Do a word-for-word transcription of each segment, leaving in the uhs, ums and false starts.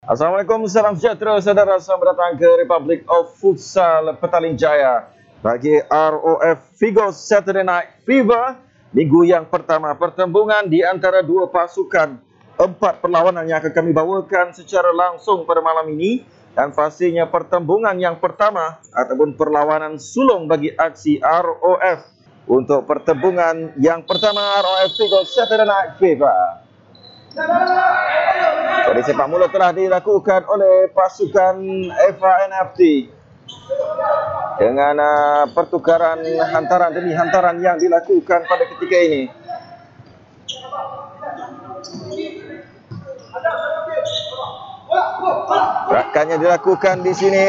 Assalamualaikum, salam sejahtera saudara, selamat datang ke Republic of Futsal Petaling Jaya. Bagi R O F Vigos Saturday Night Fever, minggu yang pertama pertembungan di antara dua pasukan. Empat perlawanan yang akan kami bawakan secara langsung pada malam ini. Dan pastinya pertembungan yang pertama ataupun perlawanan sulung bagi aksi R O F. Untuk pertembungan yang pertama R O F Vigos Saturday Night Fever. Jadi sepak mula telah dilakukan oleh pasukan F A N F T dengan uh, pertukaran hantaran demi hantaran yang dilakukan pada ketika ini. Gerakannya dilakukan di sini,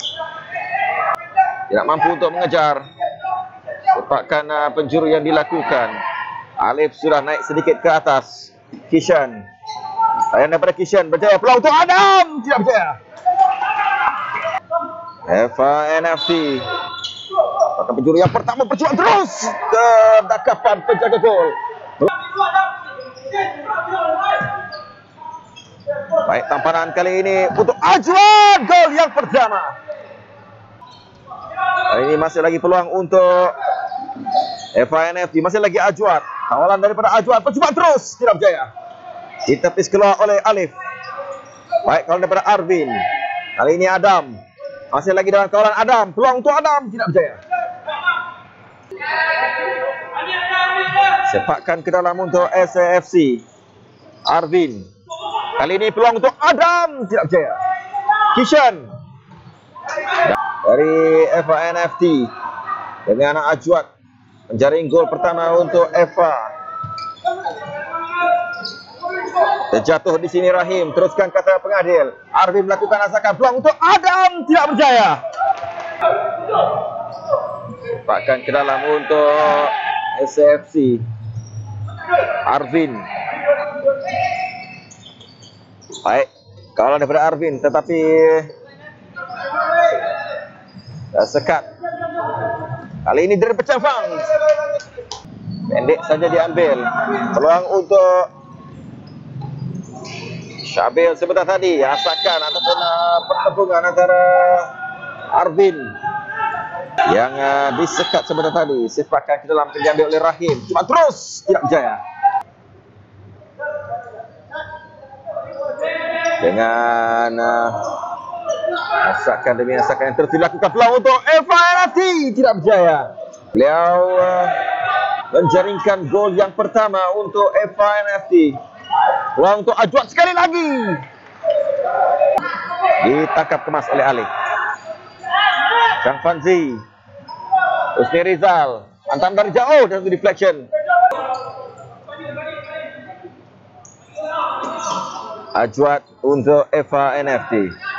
tidak mampu untuk mengejar. Sepakan uh, penjuru yang dilakukan. Alif sudah naik sedikit ke atas. Kishan, ayah daripada Kishan berjaya peluang untuk Adam, tidak berjaya. F A N F T pakai penjuru yang pertama, berjuang terus ke dakapan penjaga gol. Baik, tamparan kali ini untuk Ajwat, gol yang pertama. Kali ini masih lagi peluang untuk F A N F T, masih lagi Ajwat. Kawalan daripada Ajwat, percubaan terus, tidak berjaya. Ditepis keluar oleh Alif. Baik, kawalan daripada Arvin. Kali ini Adam. Masih lagi dalam kawalan Adam. Peluang untuk Adam, tidak berjaya. Sepakkan ke dalam untuk S A F C. Arvin. Kali ini peluang untuk Adam, tidak berjaya. Kishan dari F A N F T dengan anak Ajwat menjaring gol pertama untuk Eva. Terjatuh di sini Rahim, teruskan kata pengadil. Arvin melakukan asakan, peluang untuk Adam, tidak berjaya. Pakkan ke dalam untuk S A F C. Arvin. Baik, kawalan daripada Arvin, tetapi sekat. Kali ini dari pecah fang. Pendek saja diambil. Peluang untuk Syabil sebentar tadi. Asakan ataupun uh, pertembungan antara Arvin yang uh, disekat sebentar tadi. Sepakan ke dalam diambil oleh Rahim. Cuma terus tidak berjaya. Dengan uh, asakan demi asakan yang terus dilakukan, peluang untuk F A N F T, tidak berjaya. Beliau uh, menjaringkan gol yang pertama untuk F A N F T. Peluang untuk Ajwat sekali lagi. Ditangkap kemas oleh Alif. Chang Fanzi. Usni Rizal. Hantam dari jauh dan deflection. Ajwat untuk F A N F T.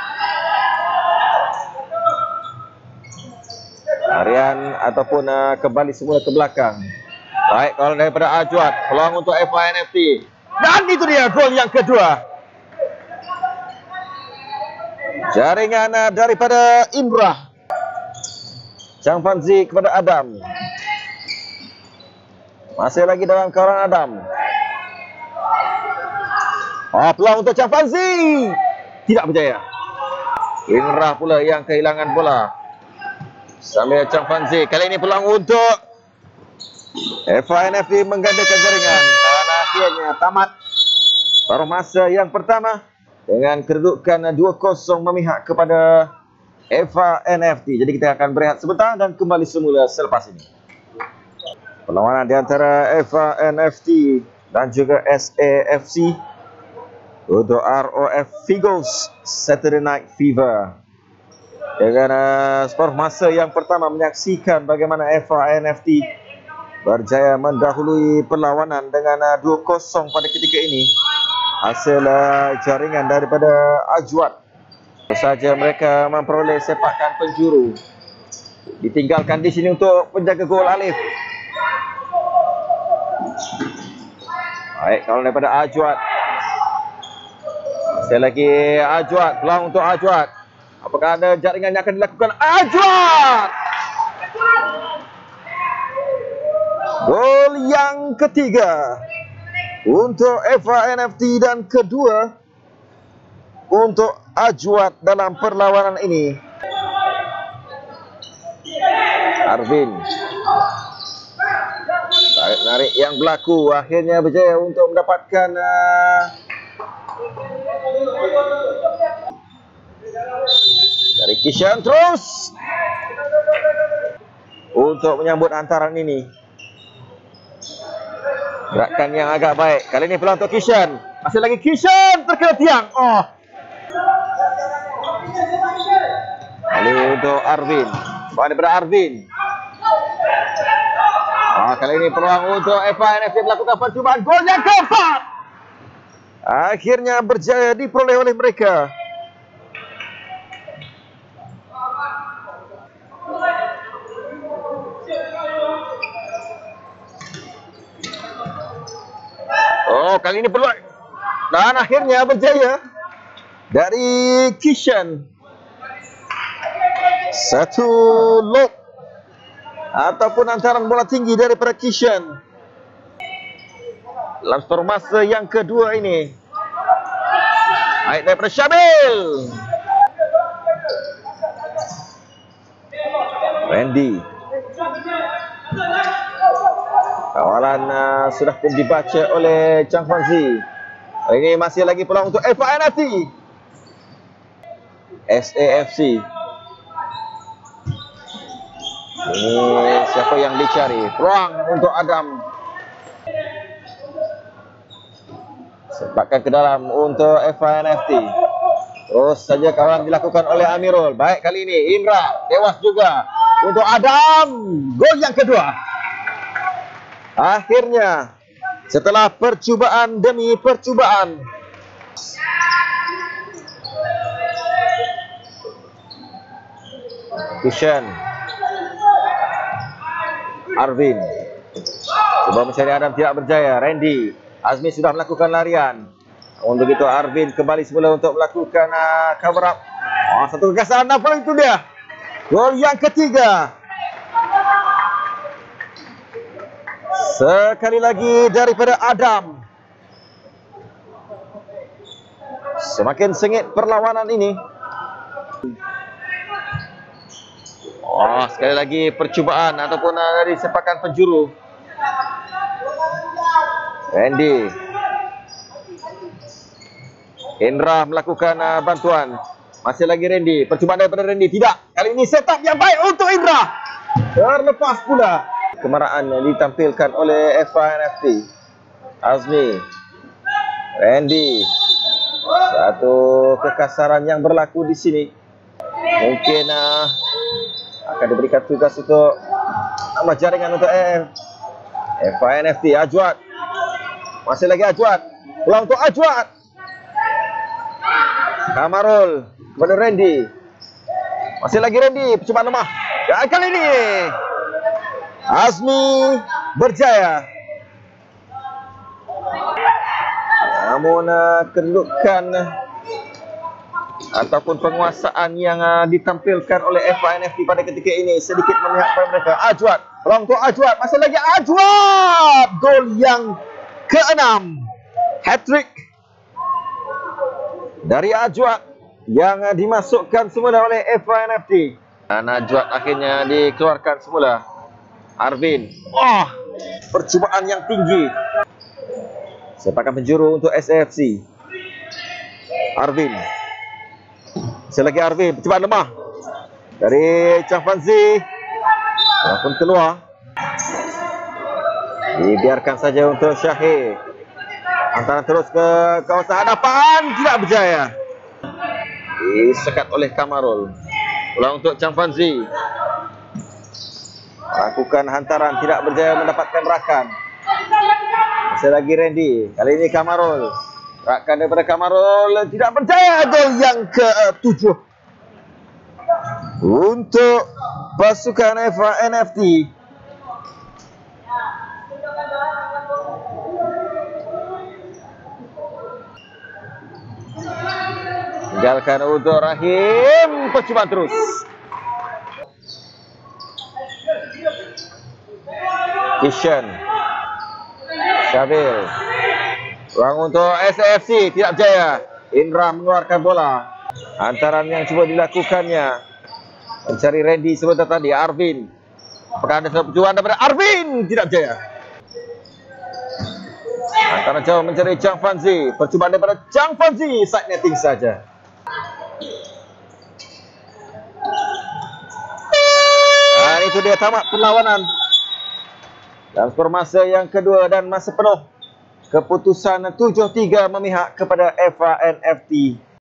Harian ataupun uh, kembali semula ke belakang. Baik, kalau daripada Ajwat, peluang untuk F A N F T. Dan itu dia gol yang kedua. Jaringan uh, daripada Imrah. Chang Fanzi kepada Adam. Masih lagi dalam kawalan Adam. Oh, peluang untuk Chang Fanzi. Tidak berjaya. Imrah pula yang kehilangan bola. Sambil Chang Fanzi. Kali ini peluang untuk F A N F T menggandakan jaringan. Dan akhirnya tamat paruh masa yang pertama dengan kedudukan dua kosong memihak kepada F A N F T. Jadi kita akan berehat sebentar dan kembali semula selepas ini. Perlawanan di antara F A N F T dan juga S A F C untuk R O F Vigos Saturday Night Fever. Dengan uh, skor masa yang pertama menyaksikan bagaimana F A N F T berjaya mendahului perlawanan dengan uh, dua kosong pada ketika ini. Hasil uh, jaringan daripada Ajwat. Saja mereka memperoleh sepakan penjuru. Ditinggalkan di sini untuk penjaga gol Alif. Baik, kalau daripada Ajwat. Sekali lagi Ajwat, peluang untuk Ajwat. Apakah ada jaringan yang akan dilakukan? Ajwat! Gol yang ketiga untuk F A N F T dan kedua untuk Ajwad dalam perlawanan ini. Arvin tarik-narik yang berlaku, akhirnya berjaya untuk mendapatkan uh, dari Kishan terus untuk menyambut hantaran ini. Gerakan yang agak baik. Kali ini peluang untuk Kishan. Masih lagi Kishan terkena tiang. Oh. Kali untuk Arvin. Bawaan daripada Arvin. Oh, kali ini peluang untuk F I N F T melakukan percubaan gol yang keempat. Akhirnya berjaya diperoleh oleh mereka. Oh, kali ini peluang. Dan akhirnya berjaya dari Kishan. Satu lob ataupun hantaran bola tinggi daripada Kishan. Dalam formasi yang kedua ini. Baik daripada Syabil. Randy. Kawalan uh, sudah pun dibaca oleh Chang Fanzi. Ini masih lagi peluang untuk F I N F T. S A F C. Ini siapa yang dicari? Peluang untuk Adam. Sempatkan ke dalam untuk F I N F T. Terus saja kawalan dilakukan oleh Amirul. Baik kali ini Indra tewas juga untuk Adam. Gol yang kedua. Akhirnya setelah percubaan demi percubaan, Kishan, Arvin coba mencari Adam, tidak berjaya. Randy, Azmi sudah melakukan larian. Untuk itu Arvin kembali semula untuk melakukan uh, cover up. Oh, satu gagasan apa itu dia? Gol yang ketiga. Sekali lagi daripada Adam. Semakin sengit perlawanan ini. Oh, sekali lagi percubaan ataupun dari sepakan penjuru. Randy. Indra melakukan uh, bantuan. Masih lagi Randy. Percubaan daripada Randy. Tidak. Kali ini setup yang baik untuk Indra. Terlepas pula. Kemarahan yang ditampilkan oleh F I N F T. Azmi, Randy. Satu kekasaran yang berlaku di sini. Mungkin uh, akan diberikan tugas untuk tambah jaringan untuk F I N F T. Ajwad. Masih lagi Ajwad. Peluang untuk Ajwad. Kamarul kepada Randy. Masih lagi Randy. Percubaan lemah. Dan kali ini Azmi berjaya. Namun uh, kedudukan uh, ataupun penguasaan yang uh, ditampilkan oleh F I N F T pada ketika ini sedikit memihak pada mereka. Ajwad, peluang untuk Ajwad. Masih lagi Ajwad. Gol yang keenam. Hat-trick dari Ajwad yang uh, dimasukkan semula oleh F I N F T. Dan Ajwad akhirnya dikeluarkan semula. Arvin. Oh, percubaan yang tinggi. Sepakan penjuru untuk S A F C. Arvin. Selagi Arvin, percubaan lemah dari Chang Fanzi. Walaupun keluar. Dibiarkan saja untuk Syahir. Antara terus ke kawasan hadapan, tidak berjaya. Disekat oleh Kamarul. Ulang untuk Chang Fanzi. Lakukan hantaran, tidak berjaya mendapatkan rakan. Masih lagi Randy. Kali ini Kamarul. Rakan daripada Kamarul tidak berjaya. Gol yang ketujuh untuk pasukan F I N F T. Tinggalkan untuk Rahim. Percubaan terus. Kishan, Syabil. Ruang untuk S A F C tidak berjaya. Indra mengeluarkan bola. Antaran yang cuba dilakukannya mencari Randy sebentar tadi. Arvin, apakah ada satu percubaan daripada Arvin? Tidak berjaya. Antara jauh mencari Chang Fanzi. Percubaan daripada Chang Fanzi. Side netting saja. Dan itu dia tamat perlawanan. Dan skor masa yang kedua dan masa penuh. Keputusan tujuh tiga memihak kepada F A N F T.